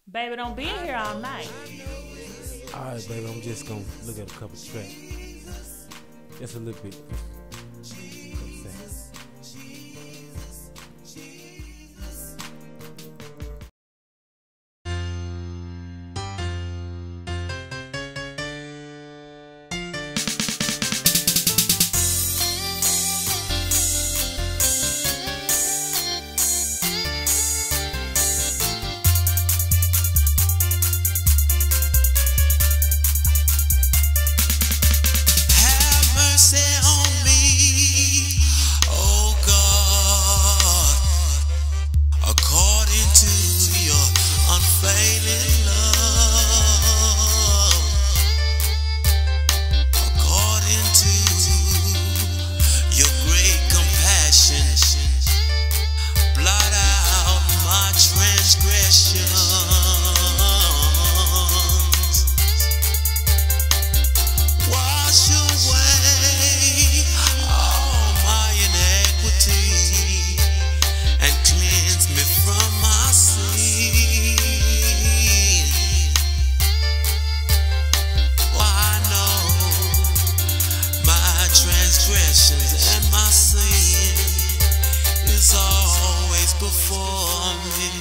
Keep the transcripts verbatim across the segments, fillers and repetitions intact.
Baby, don't be in here all night. Alright, baby, I'm just gonna look at a couple tracks. Just a little bit. Transgressions and my sin is always before me.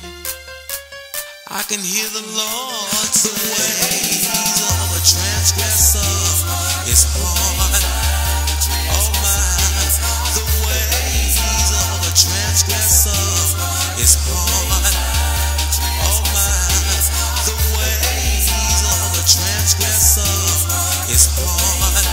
I can hear the Lord's the ways of a transgressor is hard. Oh my, the ways of a transgressor is hard. Oh my, the ways of a transgressor is hard.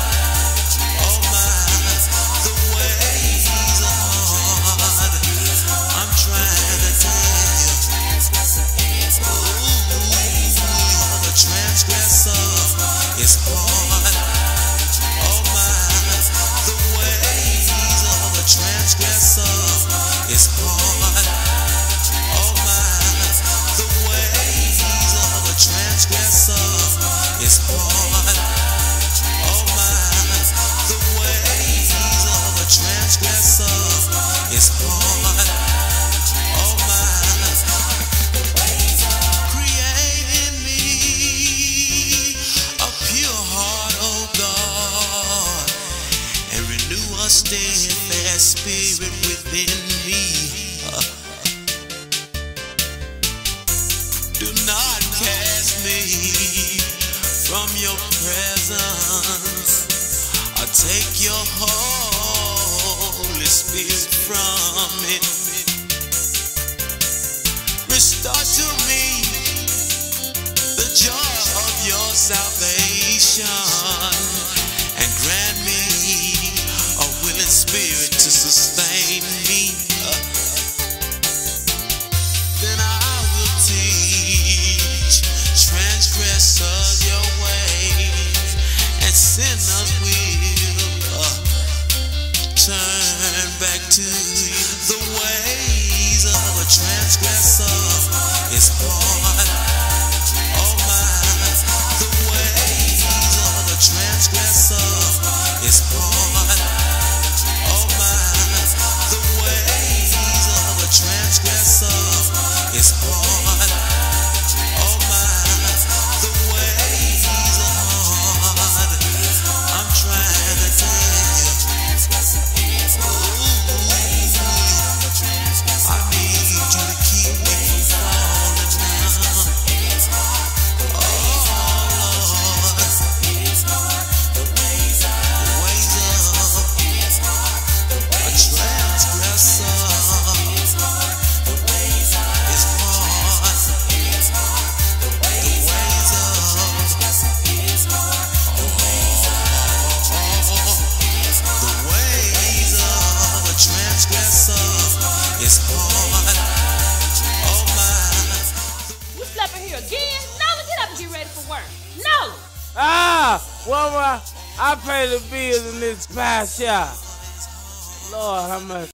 It's hard. Oh my, the ways of a transgressor is hard. Oh my, the ways of a transgressor is hard. Oh my, the ways of a transgressor is hard. Oh my, create in me a pure heart, oh God, and renew a steadfast spirit within me. Uh, do not cast me from your presence, or take your Holy Spirit from me. Restore to me the joy of your salvation, and grant me a willing spirit to sustain me. Uh, then I will teach transgressors your ways, and sinners will uh, turn back to you. The ways of a transgressor is hard. Oh my, the ways of a transgressor is hard. Oh my, the ways of a transgressor is hard. Oh my, the ways are hard. I'm trying to tell you, ooh, I need you to keep me from falling now. Ah, well, I pay the bills in this past year. Lord, how much?